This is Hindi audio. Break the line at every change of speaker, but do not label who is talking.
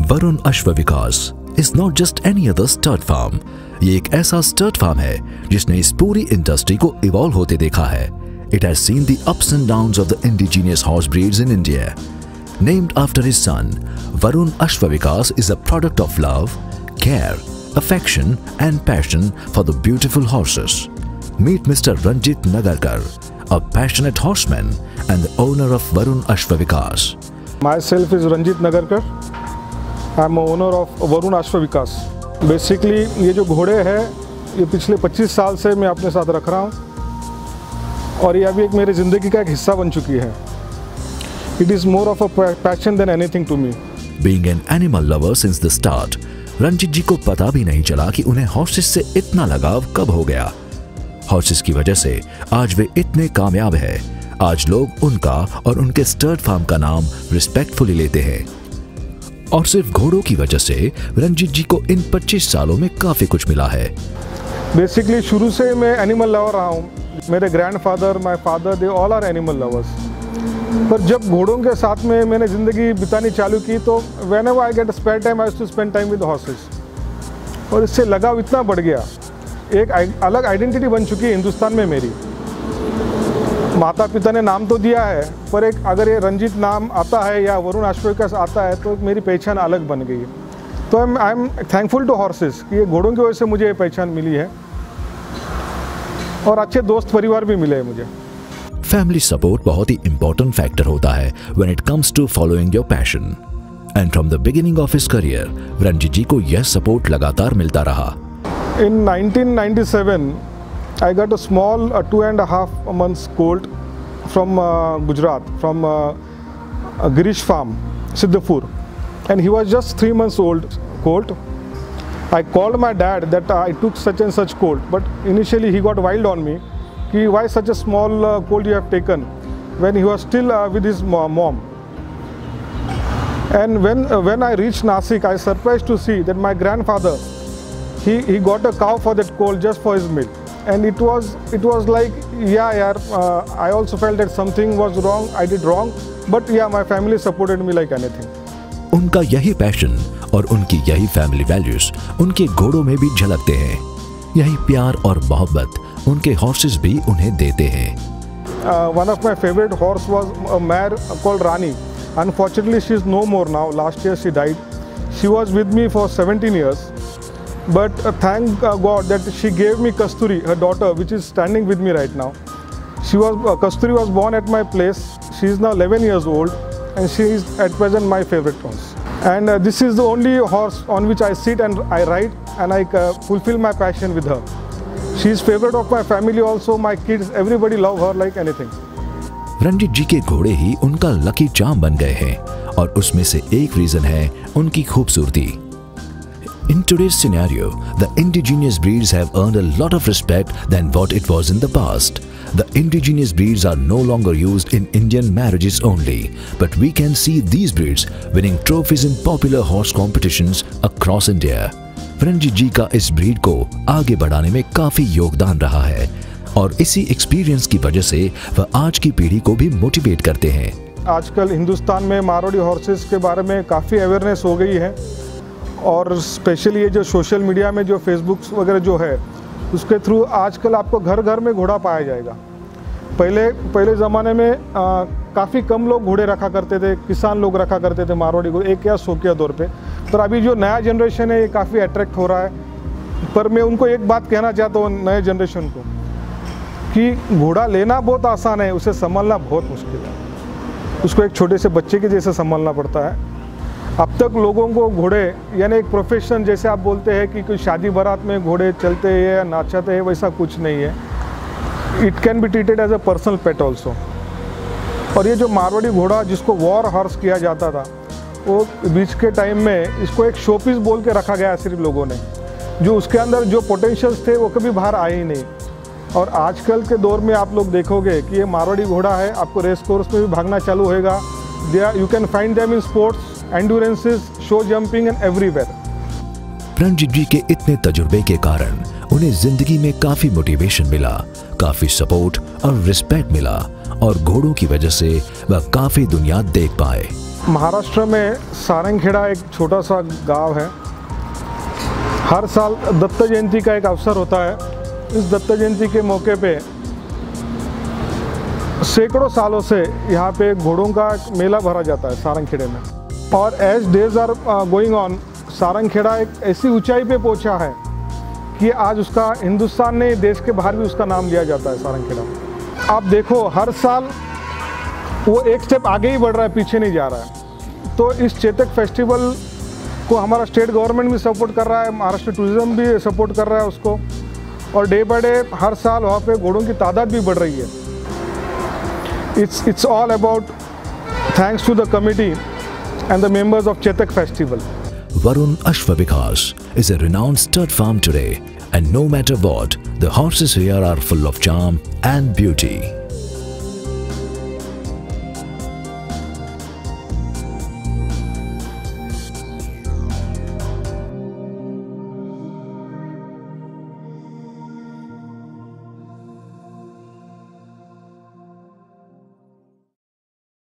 Varun Ashwa Vikas is not just any other stud farm. ये एक ऐसा स्टड फार्म है जिसने इस पूरी इंडस्ट्री को इवॉल्व होते देखा है। It has seen the ups and downs of the indigenous horse breeds in India. Named after his son, Varun Ashwa Vikas is a product of love, care, affection and passion for the beautiful horses. Meet Mr. Ranjit Nagarkar, a passionate horseman and the owner of Varun Ashwa Vikas.
Myself is Ranjit Nagarkar. I am owner of Varun Ashwa Vikas. Basically, ये जो घोड़े हैं ये पिछले 25 साल से मैं अपने साथ रख रहा हूँ और ये अभी एक मेरी ज़िंदगी का एक हिस्सा बन चुकी है। It is more of a passion than anything to me.
Being an animal lover since the start, Ranjit ji को पता भी नहीं चला कि उन्हें हॉर्सेस से इतना लगाव कब हो गया। हॉर्सेस की वजह से आज वे इतने कामयाब हैं। आज लोग उनका और उनके स्टड फार्म का नाम रिस्पेक्टफुली लेते हैं। और सिर्फ घोड़ों की वजह से रंजीत जी को इन 25 सालों में काफी कुछ मिला है।
बेसिकली शुरू से मैं एनिमल लवर रहा हूँ। मेरे grandfather, my father, they all are animal lovers. पर जब घोड़ों के साथ में मैंने ज़िंदगी बितानी चालू की तो whenever I get spare time I used to spend time with horses. और इससे लगाव इतना बढ़ गया, एक अलग आइडेंटिटी बन चुकी है हिंदुस्तान में मेरी। माता पिता ने नाम तो दिया है पर एक अगर ये रंजीत नाम आता है या वरुण अश्व विकास आता है तो मेरी पहचान अलग बन गई है। तो I am thankful to horses कि ये घोड़ों की वजह से मुझे ये पहचान मिली है और अच्छे दोस्त परिवार भी मिले हैं मुझे।
फैमिली सपोर्ट बहुत ही इंपॉर्टेंट फैक्टर होता है when it comes to following your passion. And from the beginning of his career Ranjit ji को यह सपोर्ट लगातार मिलता रहा।
In 1997, I got a small 2.5 months colt from Gujarat, from Girish farm, Siddhapur, and he was just 3 months old colt. I called my dad that I took such and such colt, but initially he got wild on me. Why such a small colt you have taken when he was still with his mom? And when I reached Nasik, I was surprised to see that my grandfather he got a cow for that colt just for his milk, and it was like I also felt that something was wrong. I did wrong, but yeah, my family supported me like anything.
उनका यही पैशन और उनकी यही फैमिली वैल्यूज उनके घोड़ों में भी झलकते हैं। यही प्यार और मोहब्बत उनके हॉर्सेस भी उन्हें देते हैं।
One of my favorite horse was a mare called Rani. Unfortunately, she is no more now. Last year she died. She was with me for 17 years. But thank God that she gave me Kasturi, her daughter, which is standing with me right now. Kasturi was born at my place. She is now 11 years old, and she is at present my favorite horse. And this is the only horse on which I sit and I ride, and I fulfill my passion with her. She is favorite of my family also. My kids, everybody love her like anything.
Ranjit ji के घोड़े ही उनका लकी चार्म बन गए हैं और उसमें से एक रीजन है उनकी खूबसूरती। In today's scenario, the indigenous breeds have earned a lot of respect than what it was in the past. The indigenous breeds are no longer used in Indian marriages only, but we can see these breeds winning trophies in popular horse competitions across India. Ranjit जी का इस ब्रीड को आगे बढ़ाने में काफी योगदान रहा है और इसी एक्सपीरियंस की वजह से वह आज की पीढ़ी को भी मोटिवेट करते हैं।
आजकल हिंदुस्तान में मारवाड़ी हॉर्सेस के बारे में काफ़ी अवेयरनेस हो गई है और स्पेशली ये जो सोशल मीडिया में जो फेसबुक वगैरह जो है उसके थ्रू आजकल आपको घर घर में घोड़ा पाया जाएगा। पहले ज़माने में काफ़ी कम लोग घोड़े रखा करते थे, किसान लोग रखा करते थे मारवाड़ी को एक या शौकिया तौर पे। पर अभी जो नया जनरेशन है ये काफ़ी अट्रैक्ट हो रहा है। पर मैं उनको एक बात कहना चाहता हूँ नए जनरेशन को कि घोड़ा लेना बहुत आसान है, उसे संभालना बहुत मुश्किल है। उसको एक छोटे से बच्चे के जैसे संभालना पड़ता है। अब तक लोगों को घोड़े यानी एक प्रोफेशन जैसे आप बोलते हैं कि कोई शादी बारात में घोड़े चलते हैं या नाचते हैं, वैसा कुछ नहीं है। It can be treated as a personal pet also. और ये जो मारवाड़ी घोड़ा जिसको वॉर हॉर्स किया जाता था वो बीच के टाइम में इसको एक शोपीस बोल के रखा गया सिर्फ लोगों ने, जो उसके अंदर जो पोटेंशियल्स थे वो कभी बाहर आए ही नहीं। और आजकल के दौर में आप लोग देखोगे कि ये मारवाड़ी घोड़ा है, आपको रेस कोर्स में भी भागना चालू होएगा। You can find them in sports, endurances, show jumping and everywhere.
Ranjit ji के इतने तजुर्बे के कारण उन्हें जिंदगी में काफी मोटिवेशन मिला, काफी सपोर्ट और रिस्पेक्ट मिला और घोड़ों की वजह से वह काफी दुनिया देख पाए।
महाराष्ट्र में सारंगखेड़ा एक छोटा सा गांव है। हर साल दत्त जयंती का एक अवसर होता है। इस दत्त जयंती के मौके पे सैकड़ों सालों से यहाँ पे घोड़ों का मेला भरा जाता है सारंगखेड़े में। और as days are going on, Sarangkheda एक ऐसी ऊंचाई पे पहुँचा है कि आज उसका हिंदुस्तान ने, देश के बाहर भी उसका नाम लिया जाता है सारंगखेड़ा। आप देखो हर साल वो एक स्टेप आगे ही बढ़ रहा है, पीछे नहीं जा रहा है। तो इस चेतक फेस्टिवल को हमारा स्टेट गवर्नमेंट भी सपोर्ट कर रहा है, महाराष्ट्र टूरिज्म भी सपोर्ट कर रहा है उसको, और डे बाय डे हर साल वहाँ पे घोड़ों की तादाद भी बढ़ रही है। It's all about thanks to the committee and the members of Chetak festival.
Varun Ashwa Vikas is a renowned stud farm today, and no matter what, the horses here are full of charm and beauty.